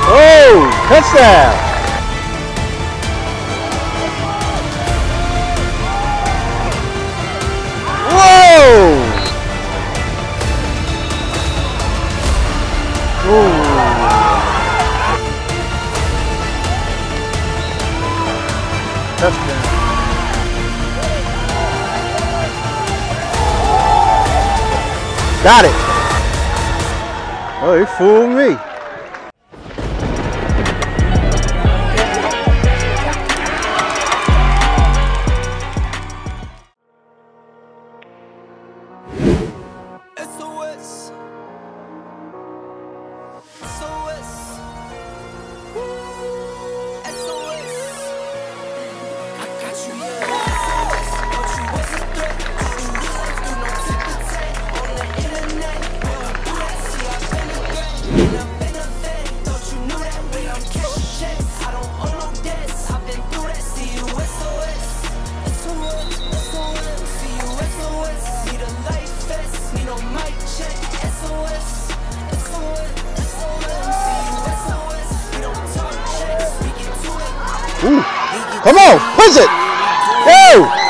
Oh, touchdown. Whoa. Ooh. Touchdown. Got it. Oh, he fooled me. SOS. SOS. SOS. I got you, yeah. But you was a threat. You life through no tip and tag on the internet. When I do that, see I've been a threat. And I've been a vet. Thought you knew that way I'm cashing checks. I don't owe no debts. I've been through that. See you, SOS. SOS. SOS. See you, SOS. Need a life vest. Need no mic check. SOS. SOS. SOS. See you, SOS. We don't talk checks. We get to it. Ooh. Come on, push it. Go.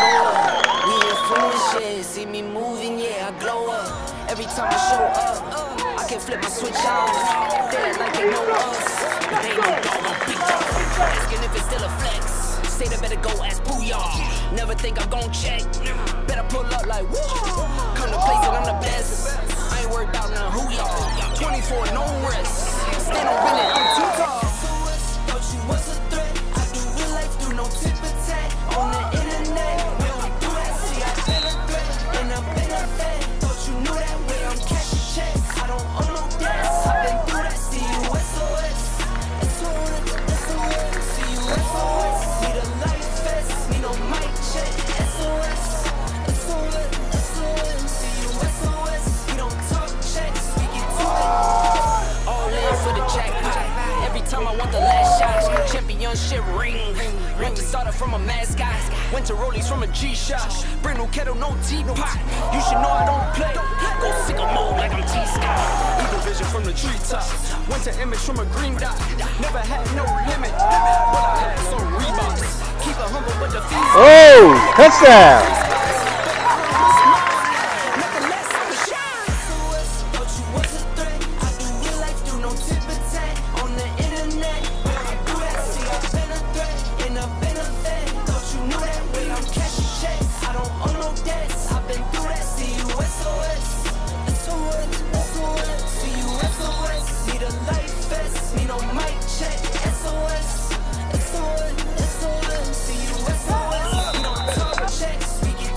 We influence shit. See me moving, yeah, I glow up. Every time I show up, I can flip a switch on. They like they know us, but they don't know I'm big dog. Asking if it's still a flex. Say they better go ask Booyah. Never think I'm gon' check. Better pull up like woo. Come to place and I'm the best. I ain't worried about none who y'all. 24, no rest. Stand on winning, I'm too tall. Thought you was a threat. I do real life through no tip and tag on the internet. When we do that, see I've been a threat. And I've been a vet. Thought you knew that way I'm cashing checks. I don't owe no debts. I've been through that. See you, SOS. SOS. SOS. See you, SOS. Need a life vest. Need no mic check. SOS. SOS. SOS. See you, SOS. We don't talk checks. We get to it. All in for the jackpot. Every time I want the last shot. Championship ring. Ring started from a mascot. Went to Rollies from a G-Shot. Brand new kettle, no teapot. You should know I don't play. Go sicko mode like I'm T-Scott. Eagle vision from the treetops. Went to image from a green dot. Never had no limit. But I had some Reeboks. Keep it humble with the fees. Oh, touchdown. SOS, SOS, see you, SOS. We don't talk checks, we get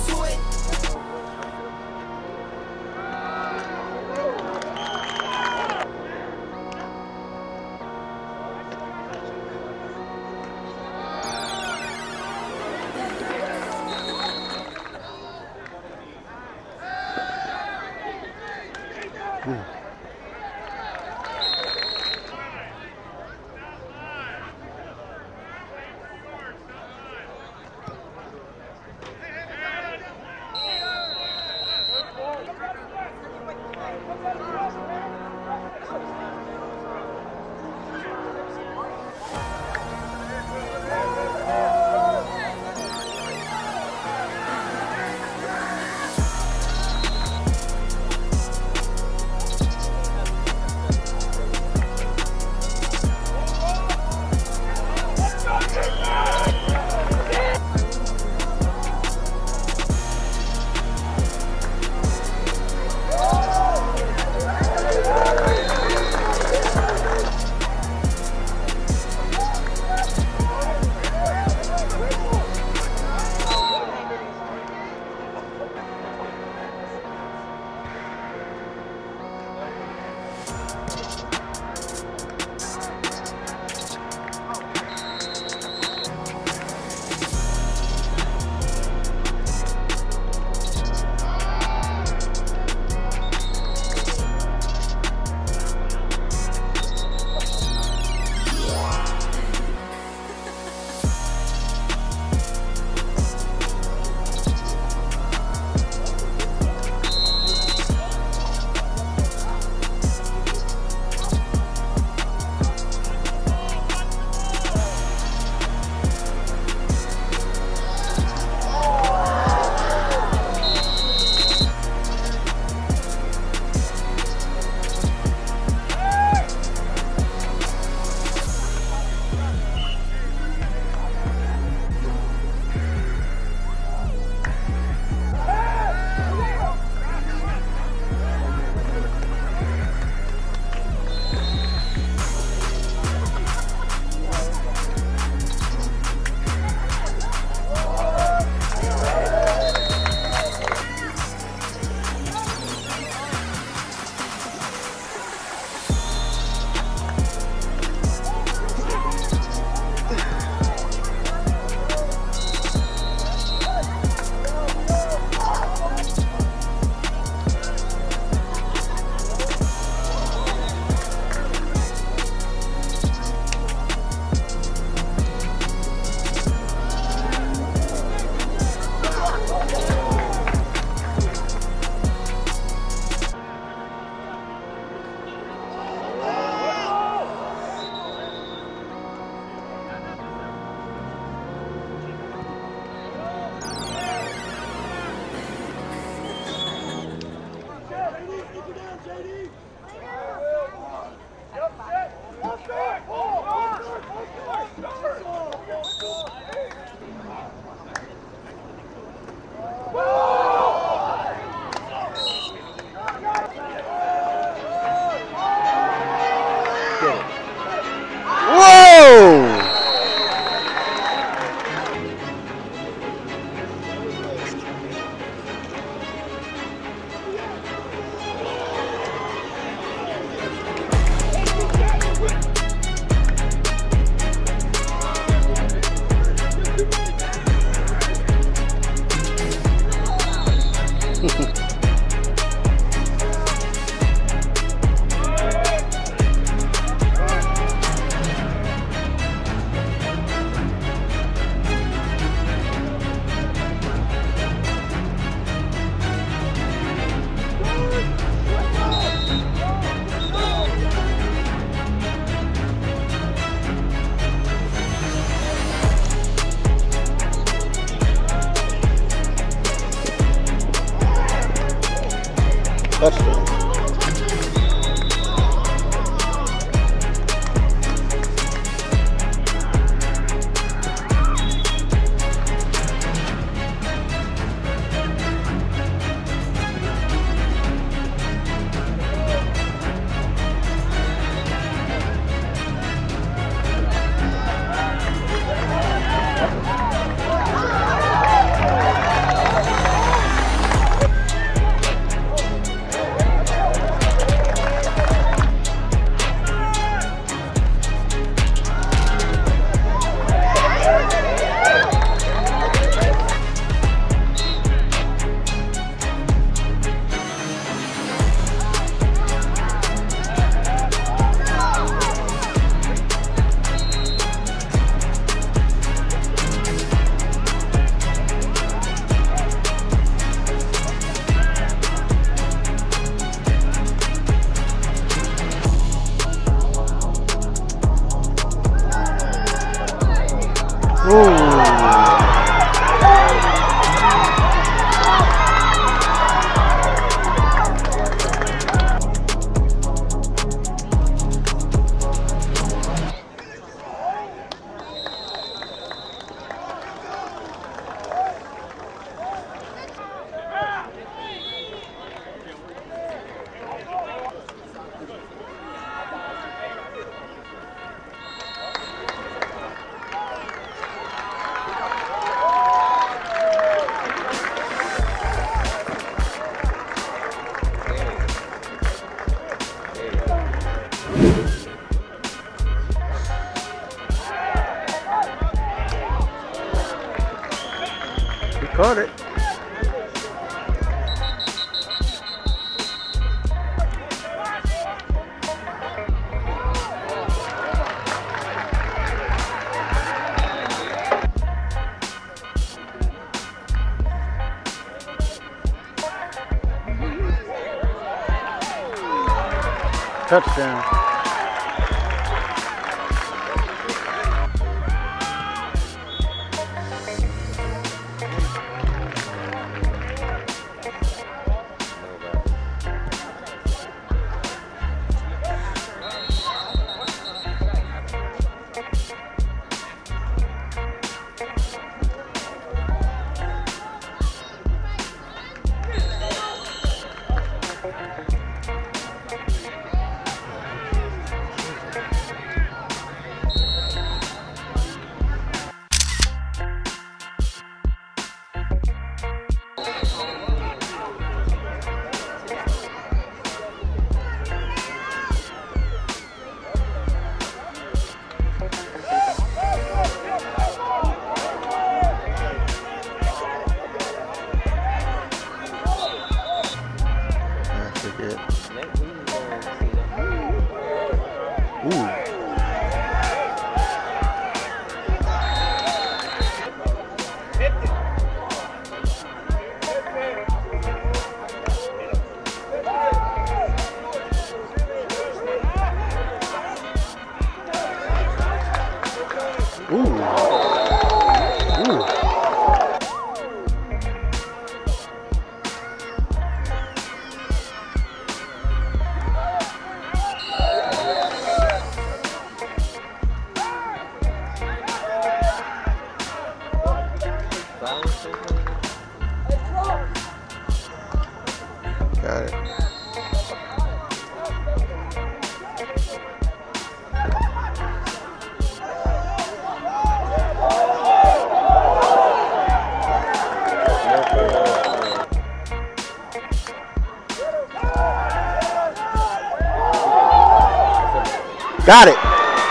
Caught it. Touchdown. Got it. Got it.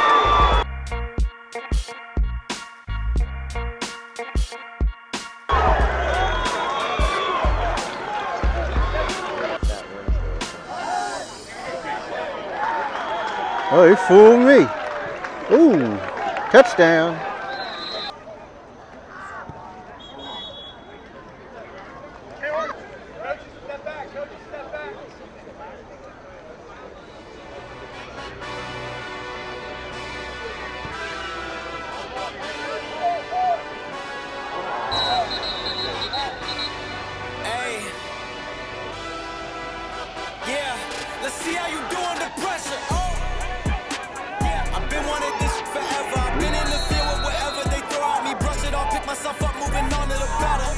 Oh, he fooled me. Ooh, touchdown. Let's see how you do under pressure. Oh, yeah, I've been wanting this forever. I've been in the field with whatever they throw at me. Brush it off, pick myself up, moving on to the better.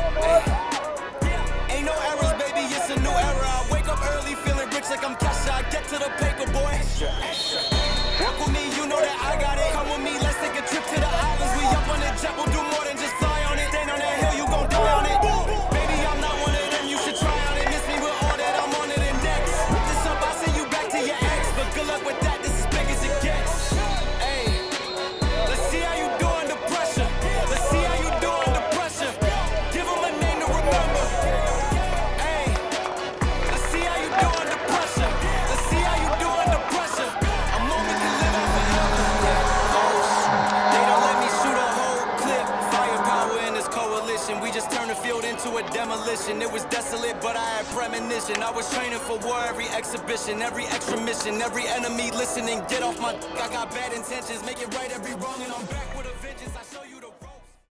Ain't no errors, baby, it's a new era. I wake up early, feeling rich like I'm Kesha. I get to the paper, boy. Walk with me, you know that I got it. Come with me, let's take a trip to the islands. We up on the jet, we'll do more than just fly on it. Stand on that hill, you gon' die on it. Baby, I'm not one of them, you should try on it. Miss me with all that, I'm on it and next. This up, I send you back to your ex. But good luck with that, this is big as it gets. Hey, let's see how you do under pressure. Let's see how you do under pressure. Give them a name to remember. Hey, let's see how you do under pressure. Let's see how you do under pressure. A moment can live on forever. They don't let me shoot a whole clip. Firepower in this coalition. We just turned the field into a demolition. It was desolate, but I had premonition. I was training for war, every exhibition, every extra mission, every enemy listening. Get off my I got bad intentions, make it right every wrong, and I'm back with